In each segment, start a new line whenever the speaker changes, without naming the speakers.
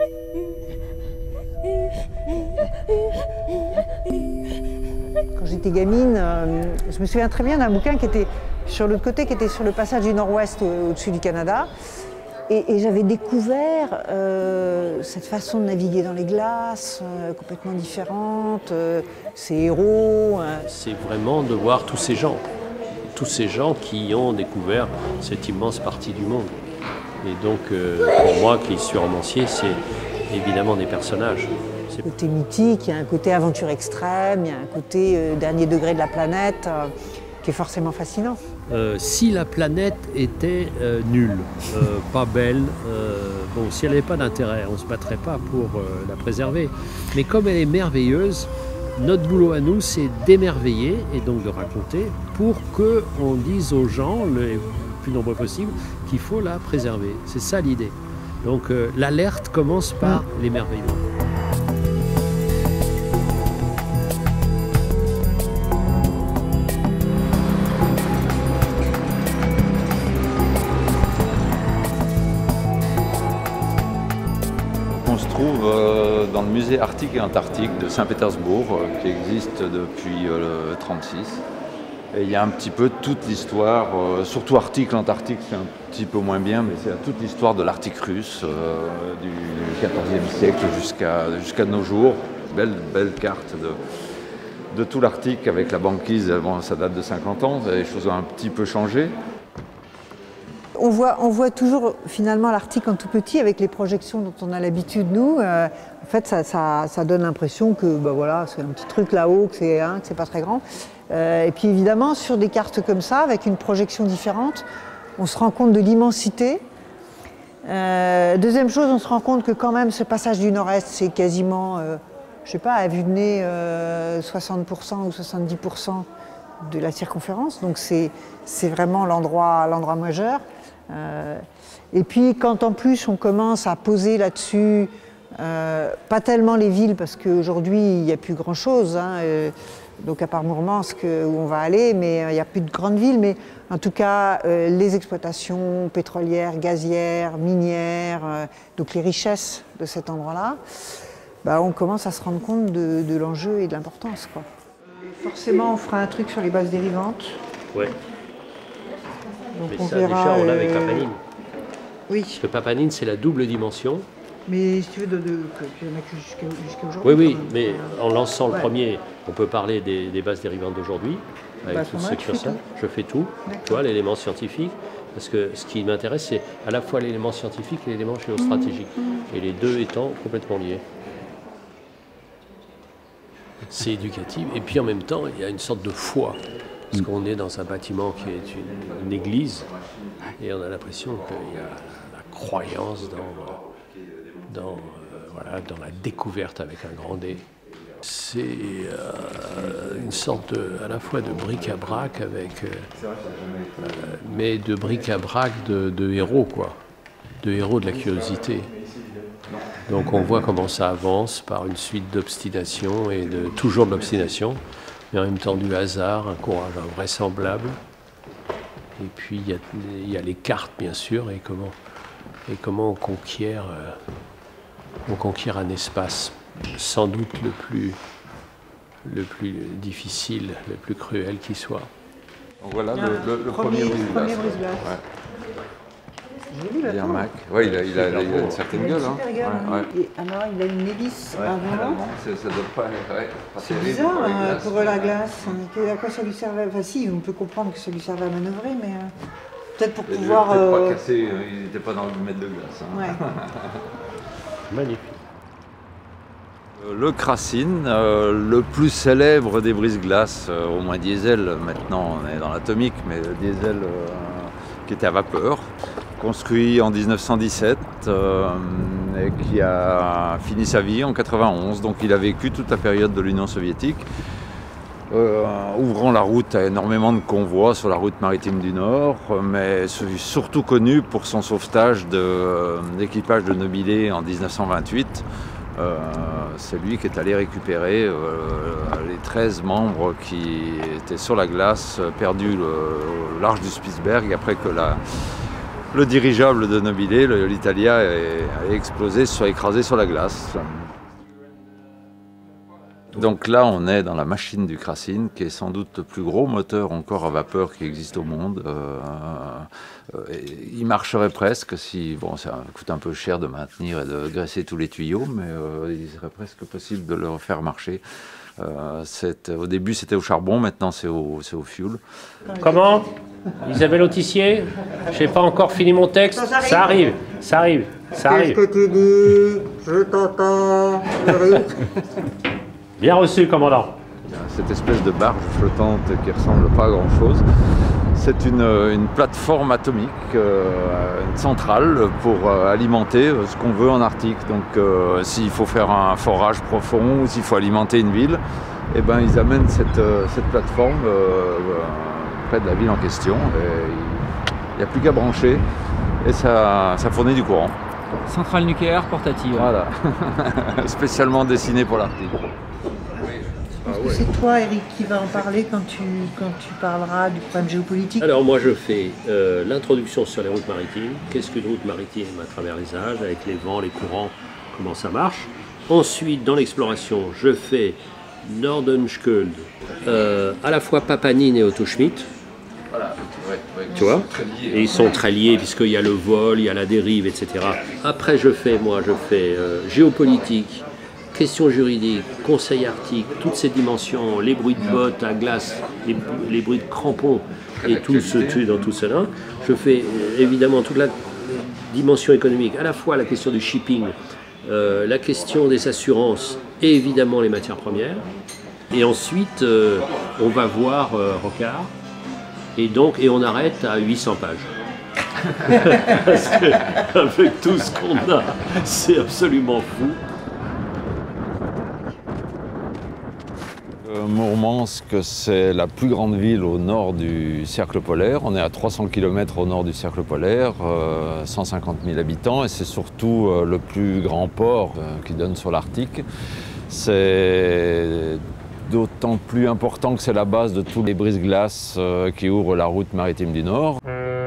Quand j'étais gamine, je me souviens très bien d'un bouquin qui était sur l'autre côté, qui était sur le passage du Nord-Ouest au-dessus du Canada. Et j'avais découvert cette façon de naviguer dans les glaces, complètement différente, ces héros.
C'est vraiment de voir tous ces gens qui ont découvert cette immense partie du monde. Et donc, pour moi, qui suis romancier, c'est évidemment des personnages.
Il y a un côté mythique, il y a un côté aventure extrême, il y a un côté dernier degré de la planète qui est forcément fascinant.
Si la planète était nulle, pas belle, bon, si elle n'avait pas d'intérêt, on ne se battrait pas pour la préserver. Mais comme elle est merveilleuse, notre boulot à nous, c'est d'émerveiller et donc de raconter pour qu'on dise aux gens, le plus nombreux possible, qu'il faut la préserver. C'est ça l'idée. Donc l'alerte commence par l'émerveillement.
On se trouve dans le musée Arctique et Antarctique de Saint-Pétersbourg, qui existe depuis le 1936. Et il y a un petit peu toute l'histoire, surtout Arctique, l'Antarctique c'est un petit peu moins bien, mais c'est toute l'histoire de l'Arctique russe du XIVe siècle jusqu'à nos jours. Belle carte de tout l'Arctique avec la banquise, bon, ça date de 50 ans, les choses ont un petit peu changé.
On voit toujours finalement l'Arctique en tout petit avec les projections dont on a l'habitude nous. En fait, ça donne l'impression que voilà, c'est un petit truc là-haut, que c'est pas très grand. Et puis évidemment, sur des cartes comme ça, avec une projection différente, on se rend compte de l'immensité. Deuxième chose, on se rend compte que quand même ce passage du Nord-Est, c'est quasiment, je sais pas, à vue de nez, 60% ou 70% de la circonférence. Donc c'est vraiment l'endroit majeur. Et puis quand en plus on commence à poser là-dessus, pas tellement les villes parce qu'aujourd'hui il n'y a plus grand-chose, donc à part Mourmansk où on va aller, mais il n'y a plus de grandes villes, mais en tout cas les exploitations pétrolières, gazières, minières, donc les richesses de cet endroit-là, on commence à se rendre compte de l'enjeu et de l'importance, quoi. Forcément on fera un truc sur les bases dérivantes.
Ouais.
Donc
mais
on
ça,
verra,
déjà, on l'a avec Papanine.
Oui.
Parce que Papanine, c'est la double dimension.
Mais si tu veux, qu'il y en a jusqu'à aujourd'hui.
Oui, mais en lançant le premier, on peut parler des bases dérivantes d'aujourd'hui, avec tout ce que ça. Je fais tout, tu vois, l'élément scientifique. Parce que ce qui m'intéresse, c'est à la fois l'élément scientifique et l'élément géostratégique. Et les deux étant complètement liés. C'est éducatif. Et puis en même temps, il y a une sorte de foi. Parce qu'on est dans un bâtiment qui est une église, et on a l'impression qu'il y a la croyance dans la découverte avec un grand D. C'est une sorte à la fois de bric-à-brac mais de bric-à-brac de héros, quoi, de héros de la curiosité. Donc on voit comment ça avance par une suite d'obstination et toujours de l'obstination. Mais en même temps du hasard, un courage invraisemblable. Et puis il y a les cartes bien sûr, et comment on conquiert un espace sans doute le plus difficile, le plus cruel qui soit.
Donc voilà le premier brise-glace. Ouais.
Joli,
il y a un Mac. Ouais, il a une certaine gueule.
Super gueule,
Ouais.
Et alors il a une hélice avant.
Ça doit pas. Ouais,
C'est bizarre pour la glace. À quoi ça lui servait? Enfin si, on peut comprendre que ça lui servait à manœuvrer, mais peut-être pour pouvoir.
Peut-être pas casser, il n'était pas dans le mètre de glace.
Ouais.
Magnifique.
Le Krasine, le plus célèbre des brise-glaces, au moins diesel, maintenant on est dans l'atomique, mais diesel qui était à vapeur, construit en 1917 et qui a fini sa vie en 1991. Donc il a vécu toute la période de l'Union soviétique, ouvrant la route à énormément de convois sur la route maritime du Nord, mais surtout connu pour son sauvetage d'équipage de Nobilé en 1928. C'est lui qui est allé récupérer les 13 membres qui étaient sur la glace, perdus au large du Spitzberg après que le dirigeable de Nobile, l'Italia, a explosé, se soit écrasé sur la glace. Donc là, on est dans la machine du Krassin, qui est sans doute le plus gros moteur encore à vapeur qui existe au monde. Il marcherait presque si, bon, ça coûte un peu cher de maintenir et de graisser tous les tuyaux, mais il serait presque possible de le faire marcher. Au début, c'était au charbon, maintenant c'est au fioul.
Comment? Isabelle Autissier? J'ai pas encore fini mon texte. Ça arrive.
Qu'est-ce que tu dis? Je t'entends.
Bien reçu, commandant.
Cette espèce de barge flottante qui ressemble pas à grand-chose, c'est une plateforme atomique, une centrale pour alimenter ce qu'on veut en Arctique. Donc s'il faut faire un forage profond ou s'il faut alimenter une ville, eh ben, ils amènent cette plateforme près de la ville en question. Il n'y a plus qu'à brancher et ça fournit du courant.
Centrale nucléaire portative.
Voilà, spécialement dessinée pour l'Arctique.
C'est toi, Eric, qui va en parler quand tu parleras du problème géopolitique.
Alors moi je fais l'introduction sur les routes maritimes. Qu'est-ce qu'une route maritime à travers les âges, avec les vents, les courants, comment ça marche. Ensuite, dans l'exploration, je fais Nordenskjöld, à la fois Papanine et Otto Schmidt.
Voilà,
tu vois, et ils sont très liés puisqu'il y a le vol, il y a la dérive, etc. Après je fais géopolitique, questions juridiques, conseil arctique, toutes ces dimensions, les bruits de bottes à glace, les bruits de crampons et tout ce truc dans tout cela. Je fais évidemment toute la dimension économique, à la fois la question du shipping, la question des assurances et évidemment les matières premières. Et ensuite, on va voir Rocard. Et on arrête à 800 pages. Parce qu'avec tout ce qu'on a, c'est absolument fou.
Mourmansk, c'est la plus grande ville au nord du cercle polaire. On est à 300 km au nord du cercle polaire, 150 000 habitants, et c'est surtout le plus grand port qui donne sur l'Arctique. C'est d'autant plus important que c'est la base de tous les brise-glaces qui ouvrent la route maritime du Nord.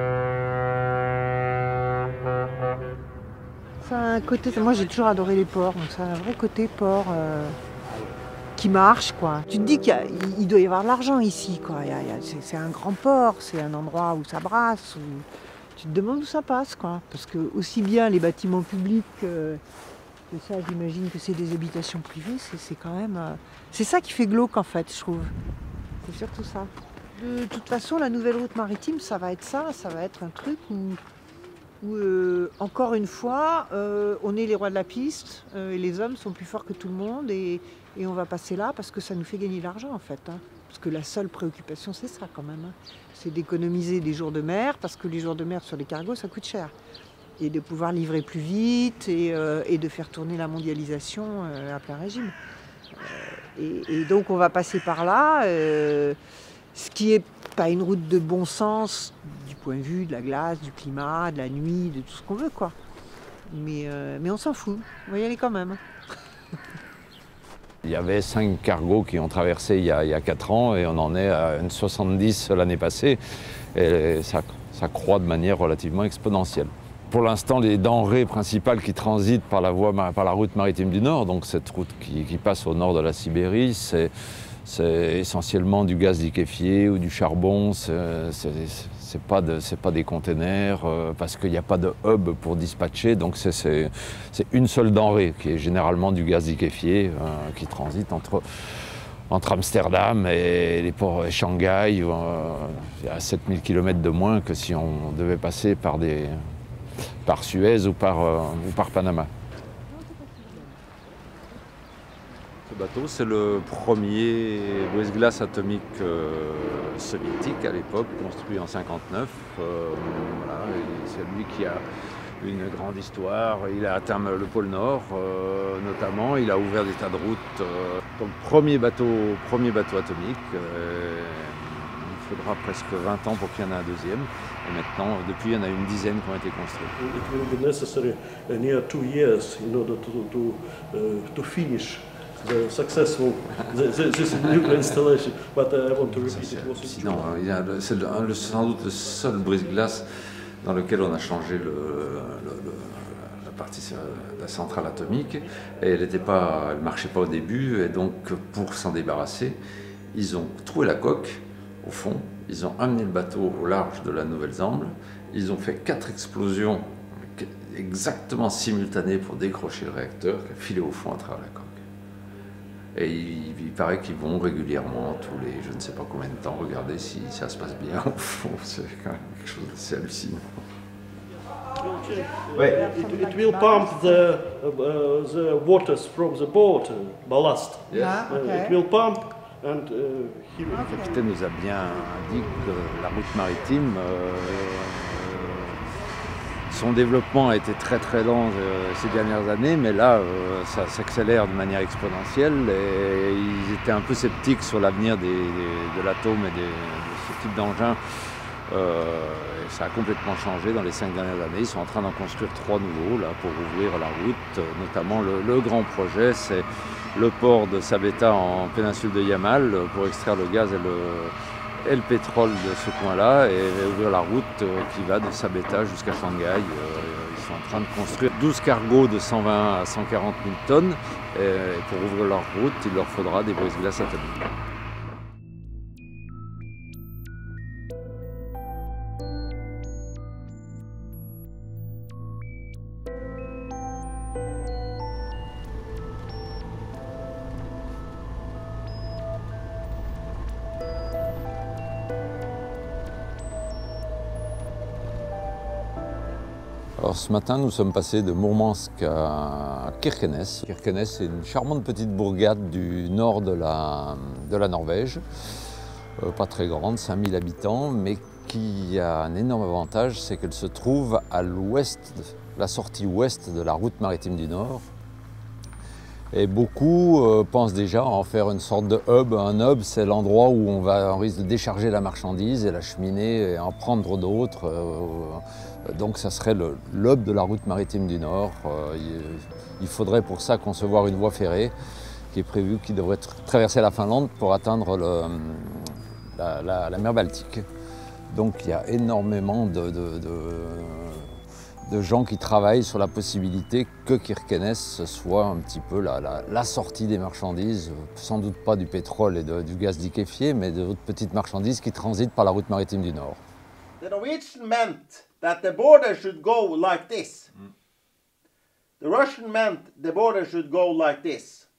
Ça a un côté, moi j'ai toujours adoré les ports, donc ça a un vrai côté port qui marche, quoi. Tu te dis qu'il doit y avoir de l'argent ici, quoi. C'est un grand port, c'est un endroit où ça brasse, où tu te demandes où ça passe, quoi. Parce que aussi bien les bâtiments publics que ça, j'imagine que c'est des habitations privées, c'est quand même... c'est ça qui fait glauque, en fait, je trouve. C'est surtout ça. De toute façon, la nouvelle route maritime, ça va être ça. Ça va être un truc où encore une fois, on est les rois de la piste, et les hommes sont plus forts que tout le monde, et on va passer là parce que ça nous fait gagner de l'argent, en fait. Hein. Parce que la seule préoccupation, c'est ça, quand même. Hein. C'est d'économiser des jours de mer, parce que les jours de mer sur les cargos, ça coûte cher. Et de pouvoir livrer plus vite et de faire tourner la mondialisation à plein régime. Et donc on va passer par là, ce qui n'est pas une route de bon sens du point de vue de la glace, du climat, de la nuit, de tout ce qu'on veut, quoi. Mais on s'en fout, on va y aller quand même.
Il y avait 5 cargos qui ont traversé il y a 4 ans et on en est à une 70 l'année passée. Et ça croît de manière relativement exponentielle. Pour l'instant, les denrées principales qui transitent par la route maritime du Nord, donc cette route qui passe au nord de la Sibérie, c'est essentiellement du gaz liquéfié ou du charbon. C'est pas des containers parce qu'il n'y a pas de hub pour dispatcher. Donc c'est une seule denrée qui est généralement du gaz liquéfié qui transite entre Amsterdam et les ports et Shanghai, à 7000 km de moins que si on devait passer par Suez ou par Panama. Ce bateau, c'est le premier brise-glace atomique soviétique à l'époque, construit en 1959. Voilà, c'est lui qui a une grande histoire. Il a atteint le pôle Nord, notamment. Il a ouvert des tas de routes. Donc, premier bateau atomique. Il faudra presque 20 ans pour qu'il y en ait un deuxième. Et maintenant, depuis, il y en a une dizaine qui ont été construits.
It will be necessary near 2 years in order to finish the successful this nuclear installation. But I want to repeat it.
Sinon, c'est sans doute le seul brise-glace dans lequel on a changé la partie de la centrale atomique. Et elle ne marchait pas au début, et donc pour s'en débarrasser, ils ont trouvé la coque au fond, ils ont amené le bateau au large de la Nouvelle-Zambes, ils ont fait 4 explosions exactement simultanées pour décrocher le réacteur qui a filé au fond à travers la coque. Et il paraît qu'ils vont régulièrement, tous les je ne sais pas combien de temps, regarder si ça se passe bien au fond. C'est quand même quelque chose d'assez hallucinant.
It will pump the waters from the boat, ballast.
Yes.
It will pump and he will...
Le capitaine nous a bien dit que la route maritime, son développement a été très très lent ces dernières années, mais là ça s'accélère de manière exponentielle et ils étaient un peu sceptiques sur l'avenir de l'atome et de ce type d'engin. Ça a complètement changé dans les 5 dernières années. Ils sont en train d'en construire 3 nouveaux là, pour ouvrir la route. Notamment le grand projet, c'est le port de Sabetha en péninsule de Yamal pour extraire le gaz et le pétrole de ce coin-là et ouvrir la route qui va de Sabetha jusqu'à Shanghai. Ils sont en train de construire 12 cargos de 120 à 140 000 tonnes. Et pour ouvrir leur route, il leur faudra des brise-glaces atomiques. Alors, ce matin, nous sommes passés de Mourmansk à Kirkenes. Kirkenes, c'est une charmante petite bourgade du nord de la Norvège, pas très grande, 5000 habitants, mais qui a un énorme avantage, c'est qu'elle se trouve à l'ouest, la sortie ouest de la route maritime du Nord. Et beaucoup pensent déjà à en faire une sorte de hub. Un hub, c'est l'endroit où on risque de décharger la marchandise et la cheminer et en prendre d'autres. Donc ça serait le hub de la route maritime du Nord. Il faudrait pour ça concevoir une voie ferrée qui est prévue, qui devrait traverser la Finlande pour atteindre la mer Baltique. Donc il y a énormément de gens qui travaillent sur la possibilité que Kirkenes soit un petit peu la sortie des marchandises, sans doute pas du pétrole et du gaz liquéfié, mais d'autres petites marchandises qui transitent par la route maritime du Nord.
The Norwegian meant that the border should go like this. The Russian meant the border should go like this.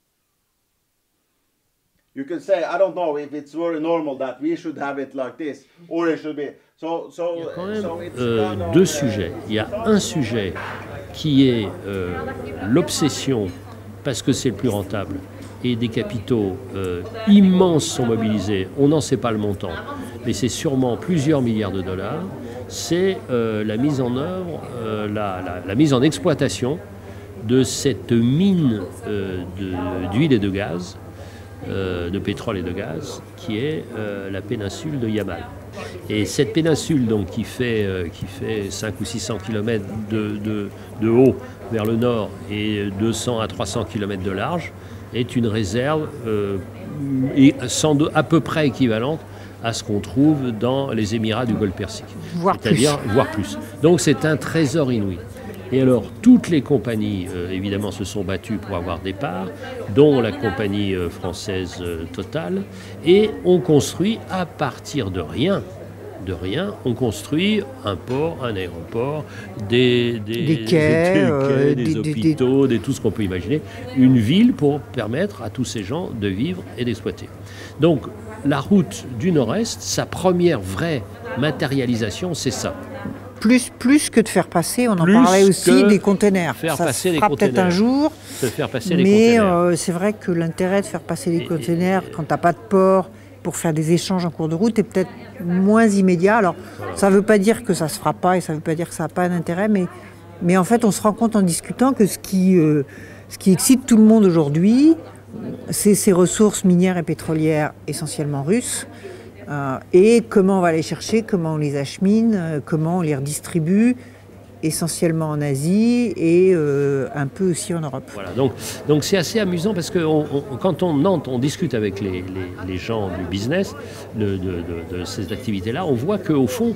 You can say, I don't know if it's very normal that we should have it like this, or it should be.
Il y a quand même 2 sujets. Il y a un sujet qui est l'obsession, parce que c'est le plus rentable, et des capitaux immenses sont mobilisés. On n'en sait pas le montant, mais c'est sûrement plusieurs milliards de dollars. C'est la mise en œuvre, la mise en exploitation de cette mine d'huile et de gaz, de pétrole et de gaz, qui est la péninsule de Yamal. Et cette péninsule donc, qui fait 500 ou 600 km de haut vers le nord et 200 à 300 km de large est une réserve à peu près équivalente à ce qu'on trouve dans les Émirats du Golfe Persique.
Voire
plus. Donc c'est un trésor inouï. Et alors, toutes les compagnies, évidemment, se sont battues pour avoir des parts, dont la compagnie française Total, et on construit à partir de rien, on construit un port, un aéroport, des quais, des hôpitaux, tout ce qu'on peut imaginer, une ville pour permettre à tous ces gens de vivre et d'exploiter. Donc, la route du Nord-Est, sa première vraie matérialisation, c'est ça.
Plus que de faire passer, on en parlait aussi, des containers. Ça se fera peut-être un jour, mais c'est vrai que l'intérêt de faire passer les containers quand tu n'as pas de port pour faire des échanges en cours de route est peut-être moins immédiat. Alors, ça ne veut pas dire que ça ne se fera pas et ça ne veut pas dire que ça n'a pas d'intérêt, mais en fait, on se rend compte en discutant que ce qui excite tout le monde aujourd'hui, c'est ces ressources minières et pétrolières essentiellement russes. Et comment on va les chercher, comment on les achemine, comment on les redistribue, essentiellement en Asie et un peu aussi en Europe.
Voilà, donc c'est assez amusant parce que quand on discute avec les gens du business, de ces activités-là, on voit qu'au fond,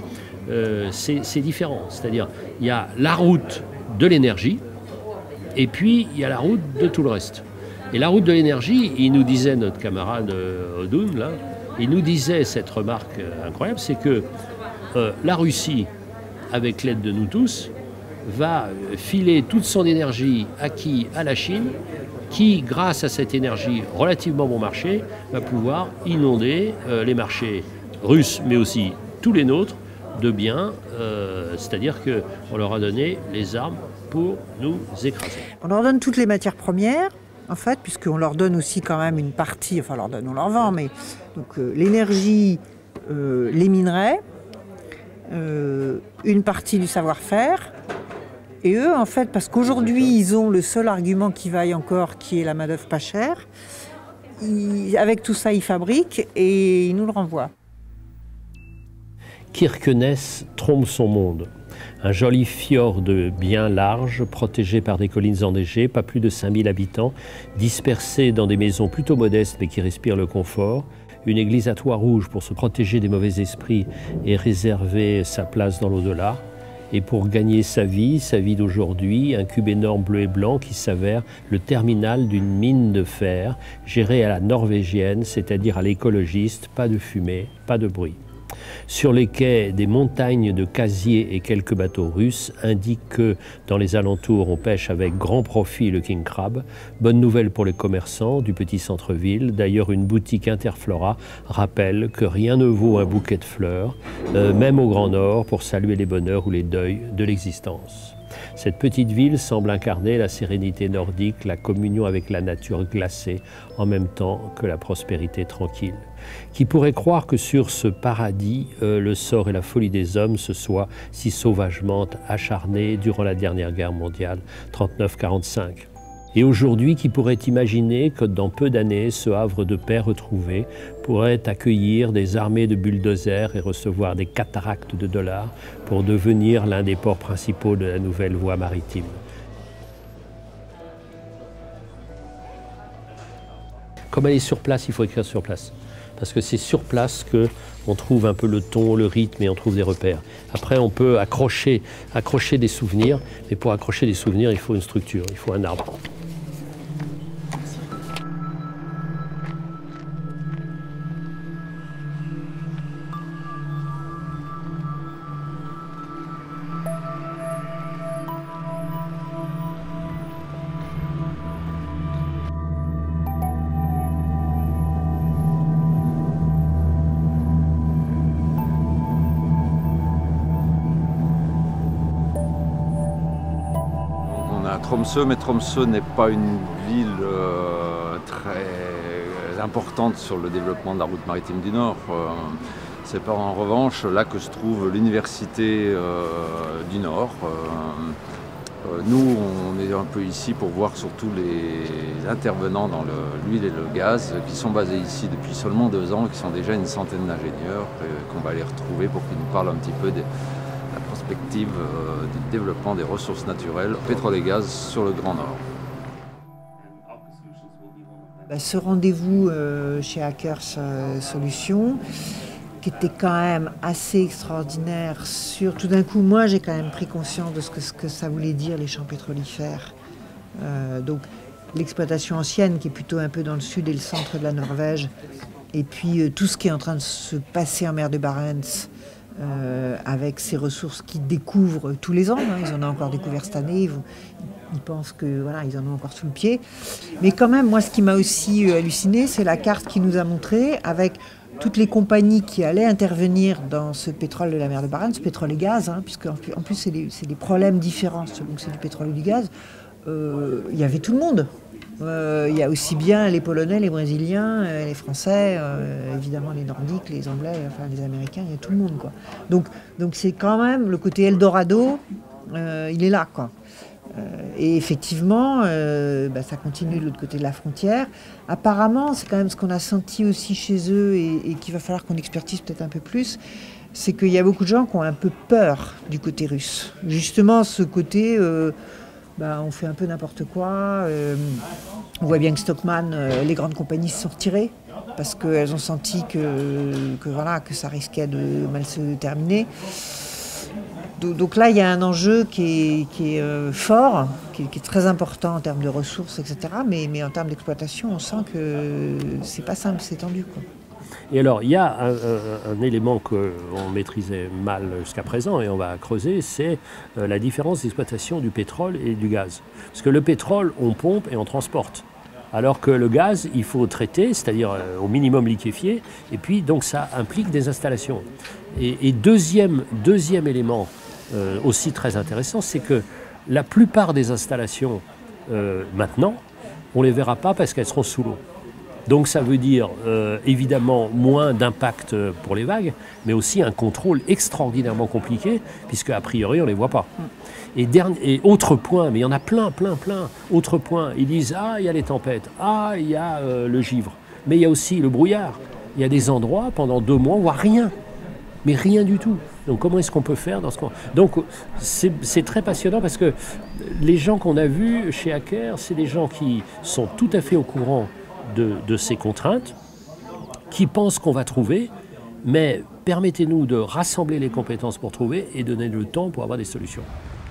c'est différent. C'est-à-dire, il y a la route de l'énergie, et puis il y a la route de tout le reste. Et la route de l'énergie, il nous disait, notre camarade Odoun, là, il nous disait cette remarque incroyable, c'est que la Russie, avec l'aide de nous tous, va filer toute son énergie acquise à la Chine, qui, grâce à cette énergie relativement bon marché, va pouvoir inonder les marchés russes, mais aussi tous les nôtres, de biens, c'est-à-dire qu'on leur a donné les armes pour nous écraser.
On leur donne toutes les matières premières, en fait, puisqu'on leur donne aussi quand même une partie, enfin on leur vend, mais donc l'énergie, les minerais, une partie du savoir-faire. Et eux, en fait, parce qu'aujourd'hui, ils ont le seul argument qui vaille encore, qui est la main-d'œuvre pas chère. Avec tout ça, ils fabriquent et ils nous le renvoient.
Kirkenes trompe son monde. Un joli fjord bien large, protégé par des collines enneigées, pas plus de 5000 habitants, dispersés dans des maisons plutôt modestes mais qui respirent le confort. Une église à toit rouge pour se protéger des mauvais esprits et réserver sa place dans l'au-delà. Et pour gagner sa vie d'aujourd'hui, un cube énorme bleu et blanc qui s'avère le terminal d'une mine de fer gérée à la norvégienne, c'est-à-dire à l'écologiste, pas de fumée, pas de bruit. Sur les quais, des montagnes de casiers et quelques bateaux russes indiquent que dans les alentours, on pêche avec grand profit le king crab. Bonne nouvelle pour les commerçants du petit centre-ville. D'ailleurs, une boutique Interflora rappelle que rien ne vaut un bouquet de fleurs, même au Grand Nord, pour saluer les bonheurs ou les deuils de l'existence. Cette petite ville semble incarner la sérénité nordique, la communion avec la nature glacée, en même temps que la prospérité tranquille. Qui pourrait croire que sur ce paradis, le sort et la folie des hommes se soient si sauvagement acharnés durant la dernière guerre mondiale, 39-45. Et aujourd'hui, qui pourrait imaginer que dans peu d'années, ce havre de paix retrouvé pourrait accueillir des armées de bulldozers et recevoir des cataractes de dollars pour devenir l'un des ports principaux de la nouvelle voie maritime. Comme elle est sur place, il faut écrire sur place. Parce que c'est sur place qu'on trouve un peu le ton, le rythme et on trouve des repères. Après, on peut accrocher des souvenirs, mais pour accrocher des souvenirs, il faut une structure, il faut un arbre.
Tromsø, mais Tromsø n'est pas une ville très importante sur le développement de la route maritime du Nord. C'est pas en revanche là que se trouve l'université du Nord. Nous, on est un peu ici pour voir surtout les intervenants dans l'huile et le gaz qui sont basés ici depuis seulement 2 ans, qui sont déjà une centaine d'ingénieurs, qu'on va les retrouver pour qu'ils nous parlent un petit peu de la perspective du développement des ressources naturelles, pétrole et gaz sur le Grand Nord.
Ce rendez-vous chez Hackers Solutions, qui était quand même assez extraordinaire tout d'un coup, moi j'ai quand même pris conscience de ce que ça voulait dire les champs pétrolifères. Donc l'exploitation ancienne qui est plutôt un peu dans le sud et le centre de la Norvège, et puis tout ce qui est en train de se passer en mer de Barents, avec ces ressources qu'ils découvrent tous les ans, hein. Ils en ont encore découvert cette année, ils pensent que voilà, ils en ont encore sous le pied. Mais quand même, moi ce qui m'a aussi halluciné, c'est la carte qu'ils nous a montrée avec toutes les compagnies qui allaient intervenir dans ce pétrole de la mer de Barents, pétrole et gaz, hein, puisque en plus c'est des problèmes différents selon que c'est du pétrole ou du gaz. Il y avait tout le monde. Il y a aussi bien les Polonais, les Brésiliens, les Français, évidemment les Nordiques, les Anglais, enfin les Américains, il y a tout le monde, quoi. Donc c'est quand même le côté Eldorado, il est là, quoi. Et effectivement, ça continue de l'autre côté de la frontière. Apparemment, c'est quand même ce qu'on a senti aussi chez eux et qu'il va falloir qu'on expertise peut-être un peu plus, c'est qu'il y a beaucoup de gens qui ont un peu peur du côté russe. Justement, ce côté... on fait un peu n'importe quoi. On voit bien que Stockman, les grandes compagnies se sont retirées parce qu'elles ont senti que ça risquait de mal se terminer. Donc là, il y a un enjeu qui est fort, qui est très important en termes de ressources, etc. Mais en termes d'exploitation, on sent que c'est pas simple, c'est tendu, quoi.
Et alors, il y a un élément qu'on maîtrisait mal jusqu'à présent, et on va creuser, c'est la différence d'exploitation du pétrole et du gaz. Parce que le pétrole, on pompe et on transporte. Alors que le gaz, il faut traiter, c'est-à-dire au minimum liquéfier, et puis donc ça implique des installations. Et deuxième élément aussi très intéressant, c'est que la plupart des installations maintenant, on ne les verra pas parce qu'elles seront sous l'eau. Donc ça veut dire évidemment moins d'impact pour les vagues, mais aussi un contrôle extraordinairement compliqué, puisque a priori on ne les voit pas. Et autre point, mais il y en a plein, autre point, ils disent « Ah, il y a les tempêtes, ah, il y a le givre, mais il y a aussi le brouillard. Il y a des endroits, pendant 2 mois, on ne voit rien, mais rien du tout. Donc comment est-ce qu'on peut faire dans ce cas ? Donc c'est très passionnant parce que les gens qu'on a vus chez Aker, c'est des gens qui sont tout à fait au courant de ces contraintes, qui pensent qu'on va trouver, mais permettez-nous de rassembler les compétences pour trouver et donner le temps pour avoir des solutions.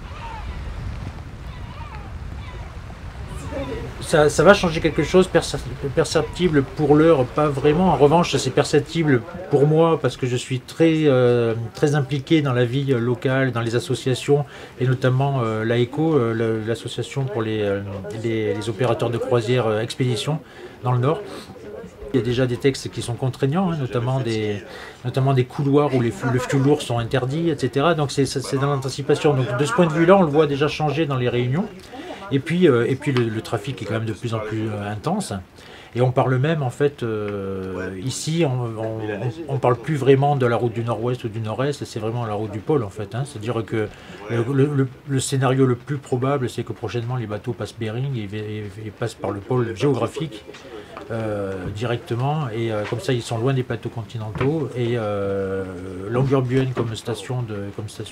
Ça va changer quelque chose, perceptible pour l'heure, pas vraiment. En revanche, c'est perceptible pour moi parce que je suis très impliqué dans la vie locale, dans les associations, et notamment l'AECO, l'association pour les opérateurs de croisière expédition dans le Nord. Il y a déjà des textes qui sont contraignants, hein, notamment des couloirs où le flux lourd sont interdits, etc. Donc c'est dans l'anticipation. Donc de ce point de vue-là, on le voit déjà changer dans les réunions. Et puis le trafic est quand même de plus en plus intense. Et on parle même, en fait, ici, on parle plus vraiment de la route du nord-ouest ou du nord-est, c'est vraiment la route du pôle, en fait. Hein. C'est-à-dire que le scénario le plus probable, c'est que prochainement, les bateaux passent Bering et passent par le pôle géographique directement. Et comme ça, ils sont loin des plateaux continentaux. Et Longyearbyen comme station de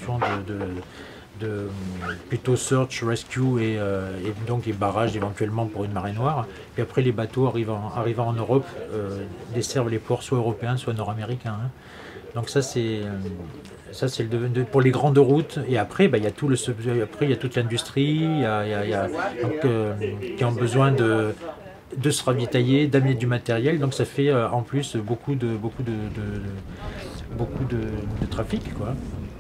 plutôt search, rescue et donc les barrages éventuellement pour une marée noire. Puis après les bateaux arrivant en Europe desservent les ports soit européens soit nord-américains. Hein. Donc ça c'est pour les grandes routes. Et après il y a toute l'industrie qui ont besoin de se ravitailler, d'amener du matériel. Donc ça fait en plus beaucoup de trafic, quoi.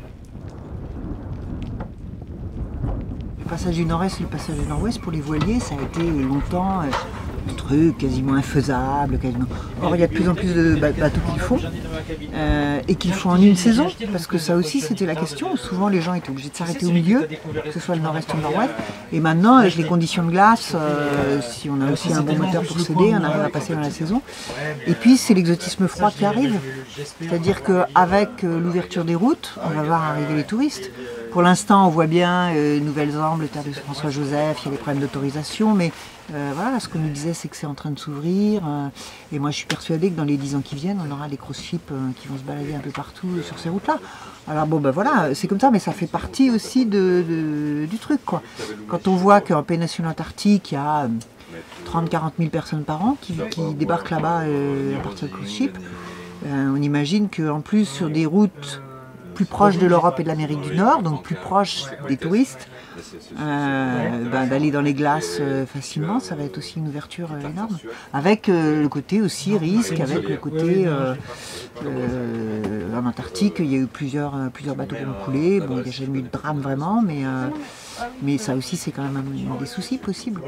Le passage du nord-est et le passage du nord-ouest, pour les voiliers, ça a été longtemps un truc quasiment infaisable. Or, il y a de plus en plus de bateaux qui le font, et qui le font en une saison, parce que ça aussi, c'était la question. Souvent, les gens étaient obligés de s'arrêter au milieu, que ce soit le nord-est ou le nord-ouest. Et maintenant, avec les conditions de glace, si on a aussi un bon moteur pour s'aider, on arrive à passer dans la saison. Et puis, c'est l'exotisme froid qui arrive. C'est-à-dire qu'avec l'ouverture des routes, on va voir arriver les touristes. Pour l'instant, on voit bien Nouvelle-Zélande, le terre de François-Joseph, il y a des problèmes d'autorisation, mais voilà, ce qu'on nous disait, c'est que c'est en train de s'ouvrir. Et moi, je suis persuadée que dans les 10 ans qui viennent, on aura des cruise ships qui vont se balader un peu partout sur ces routes-là. Alors bon, voilà, c'est comme ça, mais ça fait partie aussi du truc, quoi. Quand on voit qu'en péninsule antarctique, il y a 30-40 000 personnes par an qui débarquent là-bas à partir de cruise ships, on imagine qu'en plus, sur des routes plus proche de l'Europe et de l'Amérique du Nord, donc plus proche des touristes, d'aller dans les glaces facilement, ça va être aussi une ouverture énorme. Avec le côté aussi risque, avec le côté en Antarctique, il y a eu plusieurs bateaux qui ont coulé. Bon, il n'y a jamais eu de drame vraiment, mais ça aussi c'est quand même des soucis possibles.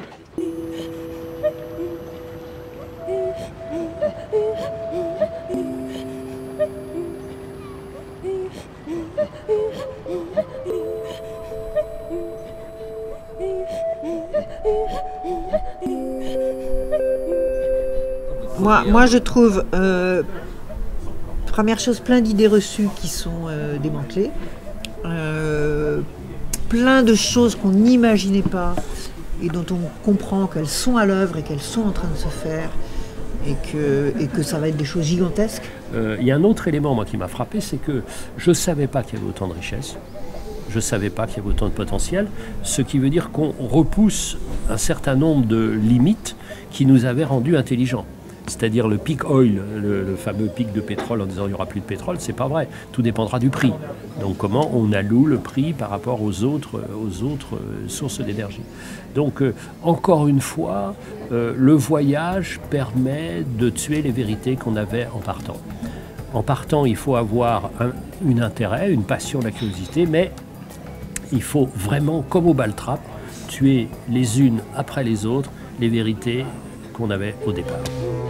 Moi, je trouve, première chose, plein d'idées reçues qui sont démantelées, plein de choses qu'on n'imaginait pas et dont on comprend qu'elles sont à l'œuvre et qu'elles sont en train de se faire et que ça va être des choses gigantesques.
Il y a un autre élément, moi, qui m'a frappé, c'est que je ne savais pas qu'il y avait autant de richesses. Je ne savais pas qu'il y avait autant de potentiel, ce qui veut dire qu'on repousse un certain nombre de limites qui nous avaient rendus intelligents. c'est-à-dire le peak oil, le fameux pic de pétrole en disant il n'y aura plus de pétrole, c'est pas vrai. Tout dépendra du prix. Donc comment on alloue le prix par rapport aux autres sources d'énergie. Donc encore une fois, le voyage permet de tuer les vérités qu'on avait en partant. En partant, il faut avoir un intérêt, une passion, la curiosité, mais il faut vraiment, comme au baltrap, tuer les unes après les autres les vérités qu'on avait au départ.